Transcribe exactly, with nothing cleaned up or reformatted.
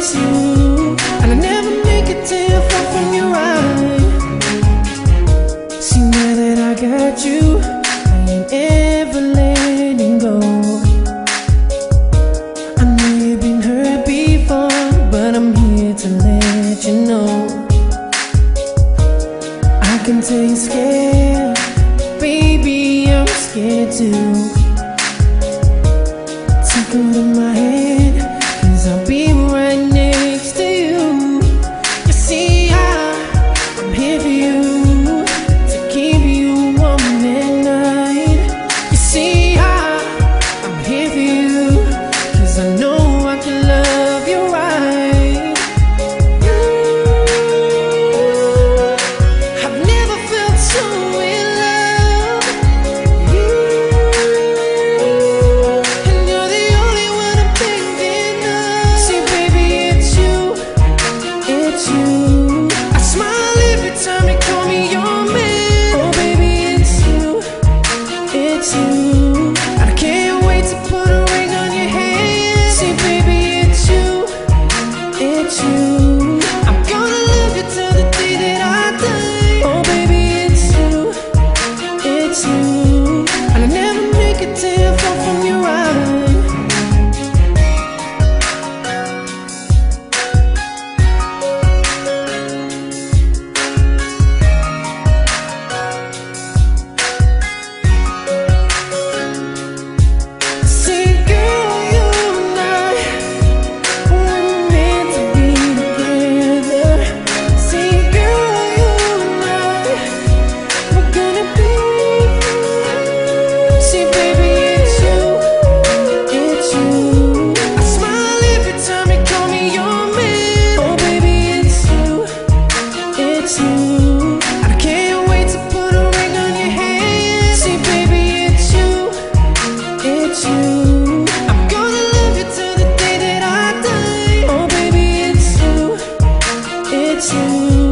it's you. And I never make it till I fall from your eye. See, now that I got you, I ain't ever letting go. I know you've been hurt before, but I'm here to let you know. I can tell you're scared, baby, I'm scared too. Take hold of my hand, 'cause I'll be right next to you. You see, I, I'm here for you, to keep you warm at night. You see, I, I'm here for you, 'cause I know I can love you right. I've never felt so in love. You, and you're the only one I'm thinking of. See, baby, it's you, it's you. I smile every time you call me your man. Oh, baby, it's you, it's you. And I can't wait to put a ring on your hand. See, baby, it's you, it's you. I'm gonna love you till the day that I die. Oh, baby, it's you, it's you. And I never make it till I fall from your eye. See, girl, you and I, we're meant to be together. See, girl, you and I, we're gonna be. See, baby, it's you, it's you. I smile every time you call me your man. Oh, baby, it's you, it's you. And I can't wait to put a ring on your hand. See, baby, it's you, it's you. I'm gonna love you till the day that I die. Oh, baby, it's you, it's you.